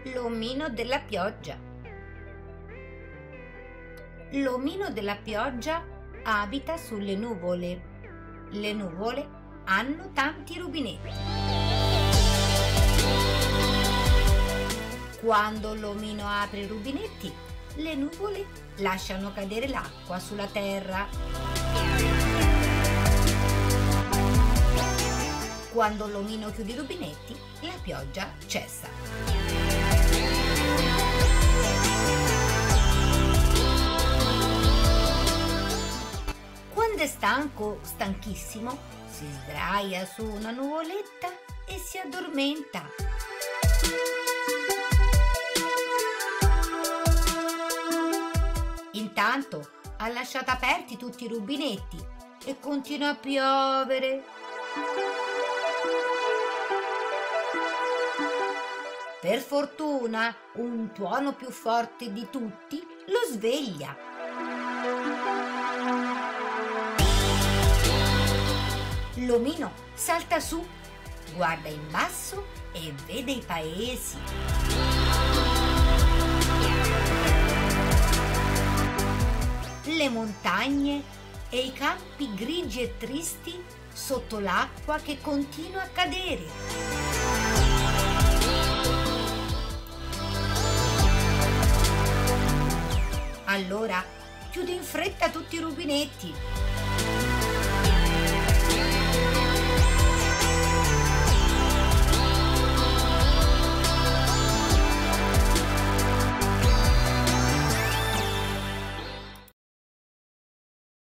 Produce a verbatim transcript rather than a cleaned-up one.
L'omino della pioggia. L'omino della pioggia abita sulle nuvole. Le nuvole hanno tanti rubinetti. Quando l'omino apre i rubinetti, le nuvole lasciano cadere l'acqua sulla terra. Quando l'omino chiude i rubinetti, la pioggia cessa. Quando è stanco, stanchissimo, si sdraia su una nuvoletta e si addormenta. Intanto ha lasciato aperti tutti i rubinetti e continua a piovere. Per fortuna, un tuono più forte di tutti lo sveglia. L'omino salta su, guarda in basso e vede i paesi. Le montagne e i campi grigi e tristi sotto l'acqua che continua a cadere. Allora chiude in fretta tutti i rubinetti